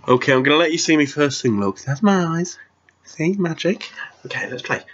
Okay, I'm gonna let you see me first thing, look. That's my eyes. See? Magic. Okay, let's play.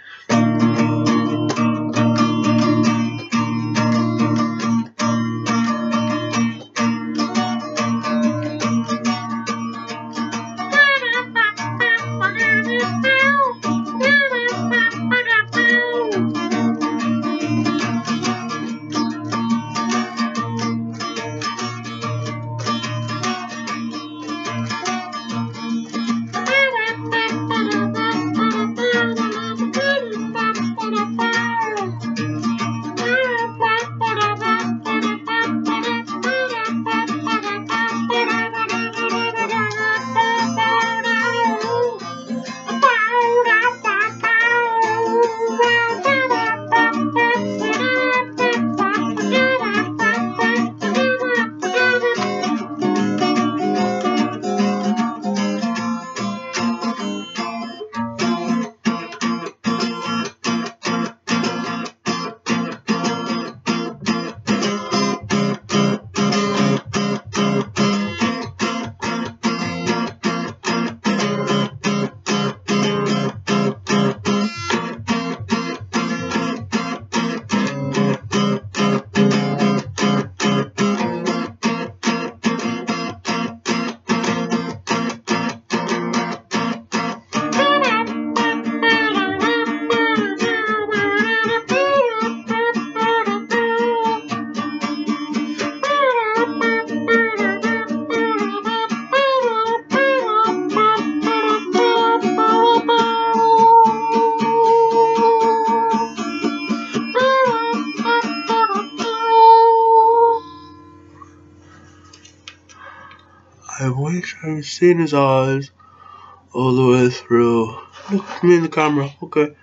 I wish I had seen his eyes all the way through. Look at me in the camera, okay.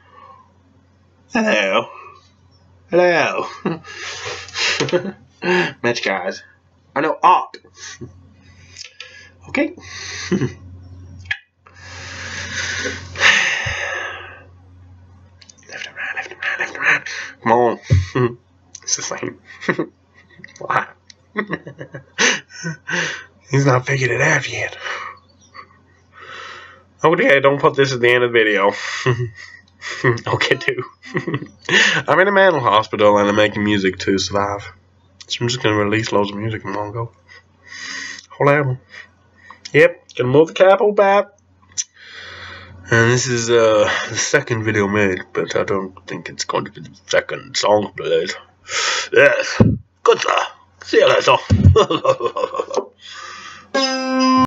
Hello. Hello. Magic eyes. I know art. Okay. Left and right, left and right, left and right. Come on. It's the same. Why? He's not figured it out yet. Okay, don't put this at the end of the video. Okay, too. I'm in a mental hospital and I'm making music to survive. So I'm just going to release loads of music in one go. Whole album. Yep, gonna move the capo back. And this is the second video made, but I don't think it's going to be the second song played. Yes, good sir. See you later.